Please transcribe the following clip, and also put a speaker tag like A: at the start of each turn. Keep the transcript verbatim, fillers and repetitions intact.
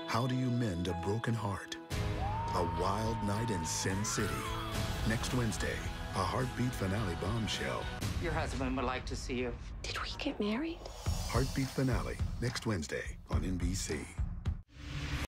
A: How do you mend a broken heart? A wild night in Sin City. Next Wednesday, a heartbeat finale bombshell.
B: Your husband would like to see you.
C: Did we get married?
A: Heartbeat finale, next Wednesday on N B C.